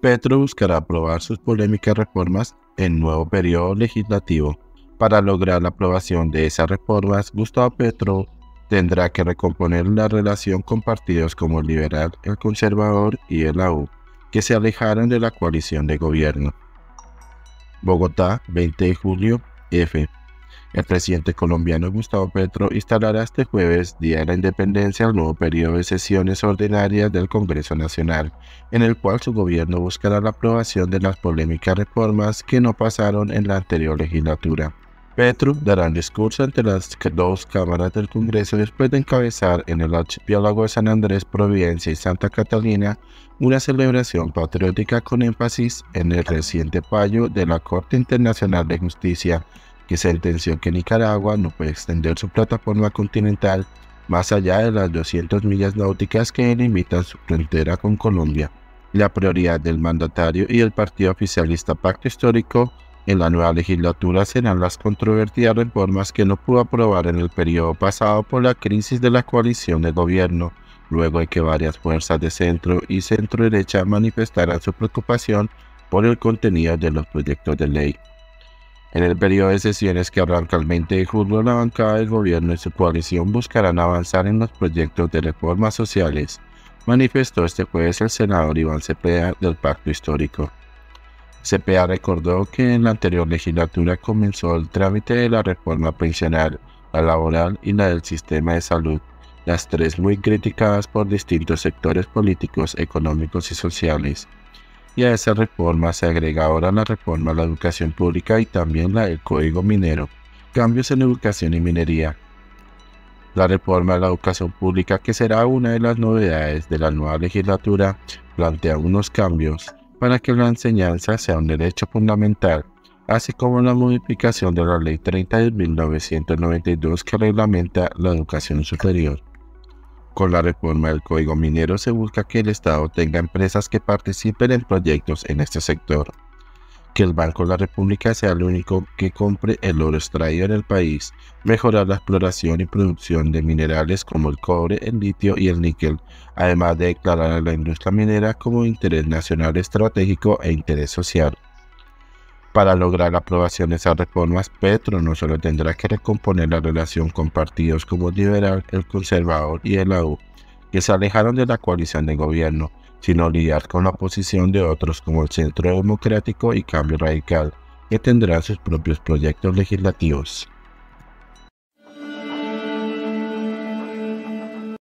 Petro buscará aprobar sus polémicas reformas en nuevo periodo legislativo. Para lograr la aprobación de esas reformas, Gustavo Petro tendrá que recomponer la relación con partidos como el Liberal, el Conservador y el AU, que se alejaron de la coalición de gobierno. Bogotá, 20 de julio, F. El presidente colombiano Gustavo Petro instalará este jueves, Día de la Independencia, el nuevo periodo de sesiones ordinarias del Congreso Nacional, en el cual su gobierno buscará la aprobación de las polémicas reformas que no pasaron en la anterior legislatura. Petro dará un discurso ante las dos cámaras del Congreso después de encabezar en el archipiélago de San Andrés, Providencia y Santa Catalina una celebración patriótica con énfasis en el reciente fallo de la Corte Internacional de Justicia, que sentenció que Nicaragua no puede extender su plataforma continental más allá de las 200 millas náuticas que delimitan su frontera con Colombia. La prioridad del mandatario y del partido oficialista Pacto Histórico en la nueva legislatura serán las controvertidas reformas que no pudo aprobar en el periodo pasado por la crisis de la coalición de gobierno, luego de que varias fuerzas de centro y centro-derecha manifestaran su preocupación por el contenido de los proyectos de ley. En el periodo de sesiones que arranca el 20 de julio, la bancada del gobierno y su coalición buscarán avanzar en los proyectos de reformas sociales, manifestó este jueves el senador Iván Cepeda del Pacto Histórico. Cepeda recordó que en la anterior legislatura comenzó el trámite de la reforma pensional, la laboral y la del sistema de salud, las tres muy criticadas por distintos sectores políticos, económicos y sociales. Y a esa reforma se agrega ahora la reforma a la educación pública y también la del Código Minero, cambios en educación y minería. La reforma a la educación pública, que será una de las novedades de la nueva legislatura, plantea unos cambios para que la enseñanza sea un derecho fundamental, así como la modificación de la Ley 30 de 1992 que reglamenta la educación superior. Con la reforma del Código Minero se busca que el Estado tenga empresas que participen en proyectos en este sector, que el Banco de la República sea el único que compre el oro extraído en el país, mejorar la exploración y producción de minerales como el cobre, el litio y el níquel, además de declarar a la industria minera como de interés nacional estratégico e interés social. Para lograr la aprobación de esas reformas, Petro no solo tendrá que recomponer la relación con partidos como el Liberal, el Conservador y el AU, que se alejaron de la coalición de gobierno, sino lidiar con la oposición de otros como el Centro Democrático y Cambio Radical, que tendrán sus propios proyectos legislativos.